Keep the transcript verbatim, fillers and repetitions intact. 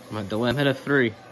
I'm about to let him hit a three.